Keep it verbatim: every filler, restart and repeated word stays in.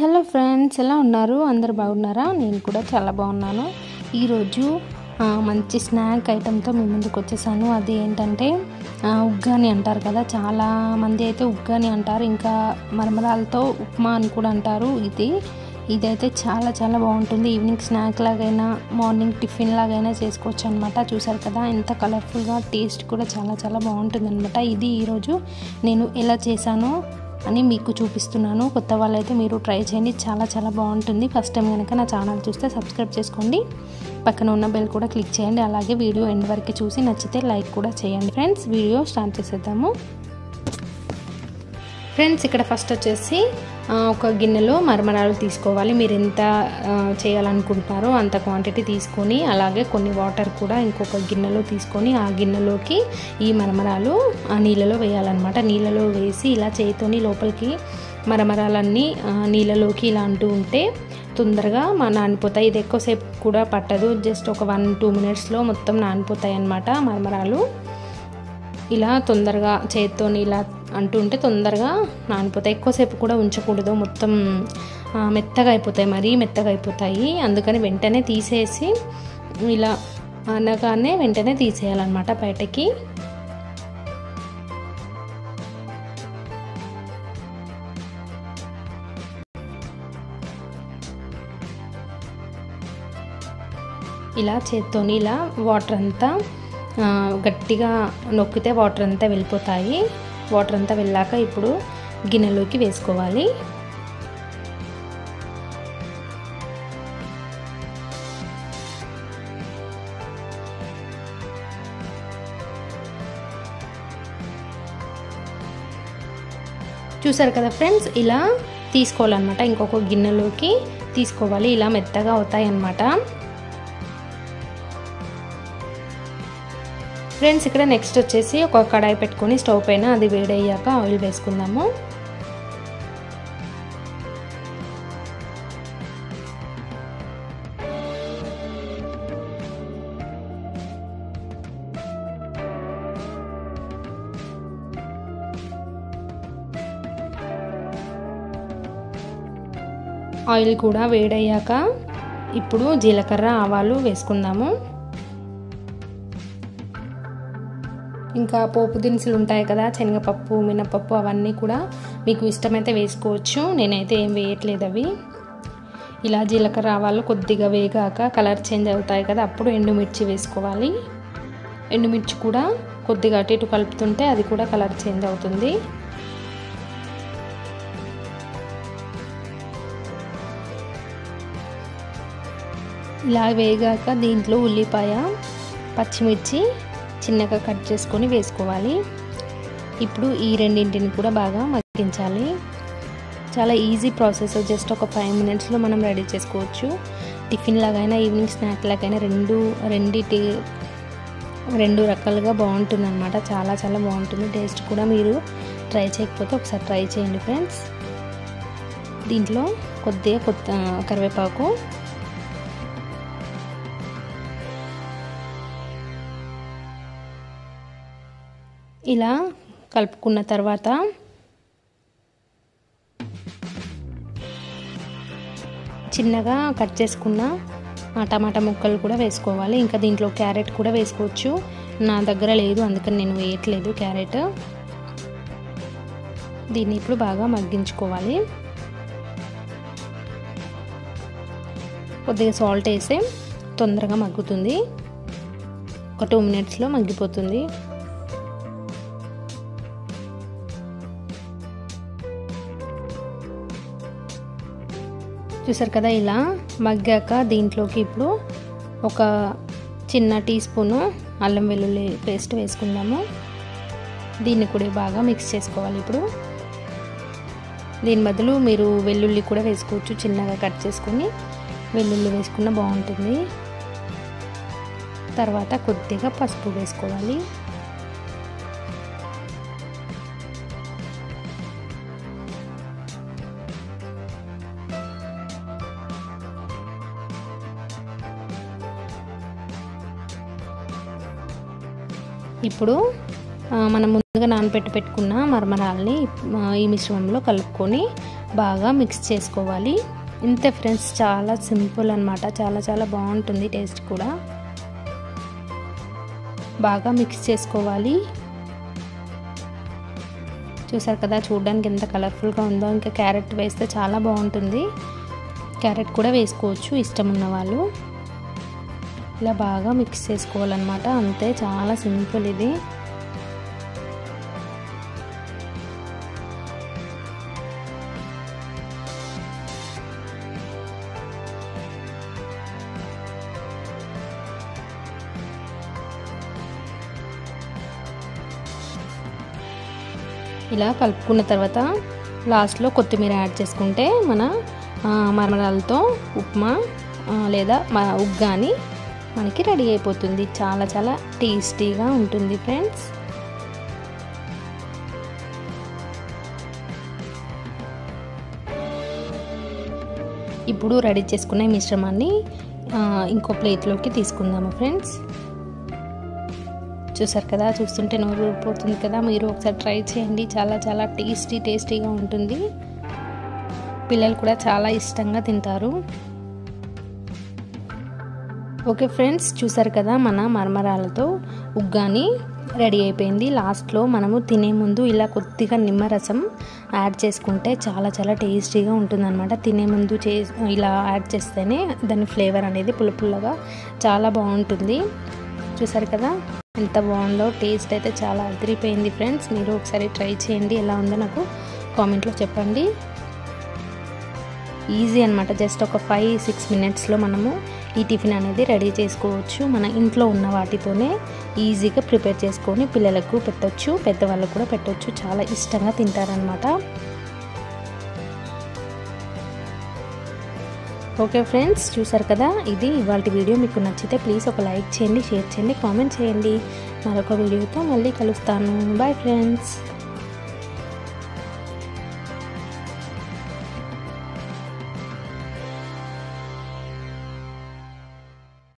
Hello friends, ఎలా ఉన్నారు? అందరు బాగున్నారా? నేను కూడా చాలా బాగున్నాను. ఈరోజు మంచి స్నాక్ ఐటెంతో మీ ముందుకు వచ్చేసాను. అది ఏంటంటే ఉగ్గాని అంటారు కదా, చాలామంది అయితే ఉగ్గాని అంటారు, ఇంకా మరమరాలతో ఉప్మా అని కూడా అంటారు. ఇది ఇదైతే చాలా చాలా బాగుంటుంది. ఈవినింగ్ స్నాక్ లాగైనా మార్నింగ్ టిఫిన్ లాగైనా చేసుకోవచ్చు అనమాట. చూసారు కదా ఎంత కలర్ఫుల్గా, టేస్ట్ కూడా చాలా చాలా బాగుంటుంది అనమాట. ఇది ఈరోజు నేను ఎలా చేశానో అని మీకు చూపిస్తున్నాను. కొత్త వాళ్ళైతే మీరు ట్రై చేయండి, చాలా చాలా బాగుంటుంది. ఫస్ట్ టైం కనుక నా ఛానల్ చూస్తే సబ్స్క్రైబ్ చేసుకోండి, పక్కన ఉన్న బెల్ కూడా క్లిక్ చేయండి. అలాగే వీడియో ఎండ్ వరకు చూసి నచ్చితే లైక్ కూడా చేయండి. ఫ్రెండ్స్, వీడియో స్టార్ట్ చేసేద్దాము. ఫ్రెండ్స్, ఇక్కడ ఫస్ట్ వచ్చేసి ఒక గిన్నెలో మరమరాలు తీసుకోవాలి. మీరు ఎంత చేయాలనుకుంటున్నారో అంత క్వాంటిటీ తీసుకొని, అలాగే కొన్ని వాటర్ కూడా ఇంకొక గిన్నెలో తీసుకొని ఆ గిన్నెలోకి ఈ మరమరాలు ఆ నీళ్ళలో వేయాలన్నమాట. నీళ్ళలో వేసి ఇలా చేతితోని లోపలికి మరమరాలన్నీ నీళ్ళలోకి ఇలా అంటూ ఉంటే తొందరగా మా నానిపోతాయి. ఇది ఎక్కువసేపు కూడా పట్టదు, జస్ట్ ఒక వన్ టూ మినిట్స్లో మొత్తం నానిపోతాయి అన్నమాట మరమరాలు. ఇలా తొందరగా చేతితో ఇలా అంటూ ఉంటే తొందరగా నానిపోతాయి. ఎక్కువసేపు కూడా ఉంచకూడదు, మొత్తం మెత్తగా అయిపోతాయి, మరీ మెత్తగా అయిపోతాయి. అందుకని వెంటనే తీసేసి ఇలా అనగానే వెంటనే తీసేయాలన్నమాట బయటకి. ఇలా చేత్తోని ఇలా వాటర్ అంతా గట్టిగా నొక్కితే వాటర్ అంతా వెళ్ళిపోతాయి. వాటర్ అంతా వెళ్ళాక ఇప్పుడు గిన్నెలోకి వేసుకోవాలి. చూసారు కదా ఫ్రెండ్స్, ఇలా తీసుకోవాలన్నమాట. ఇంకొక గిన్నెలోకి తీసుకోవాలి. ఇలా మెత్తగా అవుతాయి అన్నమాట. ఫ్రెండ్స్, ఇక్కడ నెక్స్ట్ వచ్చేసి ఒక కడాయి పెట్టుకొని స్టవ్ పైన అది వేడయ్యాక ఆయిల్ వేసుకుందాము. ఆయిల్ కూడా వేడయ్యాక ఇప్పుడు జీలకర్ర, ఆవాలు వేసుకుందాము. ఇంకా పోపు దినుసులు ఉంటాయి కదా, శనగపప్పు, మినపప్పు, అవన్నీ కూడా మీకు ఇష్టమైతే వేసుకోవచ్చు. నేనైతే ఏం వేయట్లేదు అవి. ఇలా జీలకర్ర, ఆవాలు కొద్దిగా వేగాక కలర్ చేంజ్ అవుతాయి కదా, అప్పుడు ఎండుమిర్చి వేసుకోవాలి. ఎండుమిర్చి కూడా కొద్దిగా అటు ఇటు కలుపుతుంటే అది కూడా కలర్ చేంజ్ అవుతుంది. ఇలా వేగాక దీంట్లో ఉల్లిపాయ, పచ్చిమిర్చి చిన్నగా కట్ చేసుకొని వేసుకోవాలి. ఇప్పుడు ఈ రెండింటిని కూడా బాగా మగ్గించాలి. చాలా ఈజీ ప్రాసెస్, జస్ట్ ఒక ఫైవ్ మినిట్స్లో మనం రెడీ చేసుకోవచ్చు. టిఫిన్ లాగైనా ఈవినింగ్ స్నాక్ లాగైనా రెండు రెండిటి రెండు రకాలుగా బాగుంటుంది అనమాట. చాలా చాలా బాగుంటుంది. టేస్ట్ కూడా మీరు ట్రై చేయకపోతే ఒకసారి ట్రై చేయండి ఫ్రెండ్స్. దీంట్లో కొద్దిగా కొత్త కరివేపాకు, ఇలా కలుపుకున్న తర్వాత చిన్నగా కట్ చేసుకున్న టమాటా ముక్కలు కూడా వేసుకోవాలి. ఇంకా దీంట్లో క్యారెట్ కూడా వేసుకోవచ్చు. నా దగ్గర లేదు, అందుకని నేను వేయట్లేదు క్యారెట్. దీన్ని ఇప్పుడు బాగా మగ్గించుకోవాలి. కొద్దిగా సాల్ట్ వేస్తే తొందరగా మగ్గుతుంది. ఒక టూ మినిట్స్లో మగ్గిపోతుంది. చూసారు కదా, ఇలా మగ్గాక దీంట్లోకి ఇప్పుడు ఒక చిన్న టీ స్పూను అల్లం వెల్లుల్లి పేస్ట్ వేసుకుందాము. దీన్ని కూడా బాగా మిక్స్ చేసుకోవాలి. ఇప్పుడు దీని బదులు మీరు వెల్లుల్లి కూడా వేసుకోవచ్చు, చిన్నగా కట్ చేసుకొని వెల్లుల్లి వేసుకున్న బాగుంటుంది. తర్వాత కొద్దిగా పసుపు వేసుకోవాలి. ఇప్పుడు మనం ముందుగా నానబెట్టి పెట్టుకున్న మరమరాల్ని ఈ మిశ్రమంలో కలుపుకొని బాగా మిక్స్ చేసుకోవాలి. ఇంతే ఫ్రెండ్స్, చాలా సింపుల్ అన్నమాట. చాలా చాలా బాగుంటుంది టేస్ట్ కూడా. బాగా మిక్స్ చేసుకోవాలి. చూసారు కదా చూడడానికి ఎంత కలర్ఫుల్గా ఉందో. ఇంకా క్యారెట్ వేస్తే చాలా బాగుంటుంది. క్యారెట్ కూడా వేసుకోవచ్చు ఇష్టం ఉన్న వాళ్ళు. ఇలా బాగా మిక్స్ చేసుకోవాలన్నమాట. అంతే, చాలా సింపుల్ ఇది. ఇలా కలుపుకున్న తర్వాత లాస్ట్లో కొత్తిమీర యాడ్ చేసుకుంటే మన మరమరాలతో ఉప్మా లేదా ఉగ్గాని మనకి రెడీ అయిపోతుంది. చాలా చాలా టేస్టీగా ఉంటుంది ఫ్రెండ్స్. ఇప్పుడు రెడీ చేసుకున్న మిశ్రమాన్ని ఇంకో ప్లేట్లోకి తీసుకుందాము ఫ్రెండ్స్. చూసారు కదా, చూస్తుంటే నోరు ఊరిపోతుంది కదా. మీరు ఒకసారి ట్రై చేయండి. చాలా చాలా టేస్టీ టేస్టీగా ఉంటుంది. పిల్లలు కూడా చాలా ఇష్టంగా తింటారు. ఓకే ఫ్రెండ్స్, చూసారు కదా మన మరమరాలతో ఉగ్గాని రెడీ అయిపోయింది. లాస్ట్లో మనము తినే ముందు ఇలా కొద్దిగా నిమ్మరసం యాడ్ చేసుకుంటే చాలా చాలా టేస్టీగా ఉంటుందన్నమాట. తినే ముందు చే ఇలా యాడ్ చేస్తేనే దాని ఫ్లేవర్ అనేది పుల్ల పుల్లగా చాలా బాగుంటుంది. చూసారు కదా ఎంత బాగుందో. టేస్ట్ అయితే చాలా అదిరిపోయింది ఫ్రెండ్స్. మీరు ఒకసారి ట్రై చేయండి. ఎలా ఉందో నాకు కామెంట్లో చెప్పండి. ఈజీ అనమాట. జస్ట్ ఒక ఫైవ్ సిక్స్ మినిట్స్లో మనము ఈ టిఫిన్ అనేది రెడీ చేసుకోవచ్చు. మన ఇంట్లో ఉన్న వాటితోనే ఈజీగా ప్రిపేర్ చేసుకొని పిల్లలకు పెట్టొచ్చు, పెద్దవాళ్ళకు కూడా పెట్టొచ్చు. చాలా ఇష్టంగా తింటారనమాట. ఓకే ఫ్రెండ్స్, చూసారు కదా, ఇది ఇవాళ వీడియో. మీకు నచ్చితే ప్లీజ్ ఒక లైక్ చేయండి, షేర్ చేయండి, కామెంట్ చేయండి. మరొక వీడియోతో మళ్ళీ కలుస్తాను. Bye friends.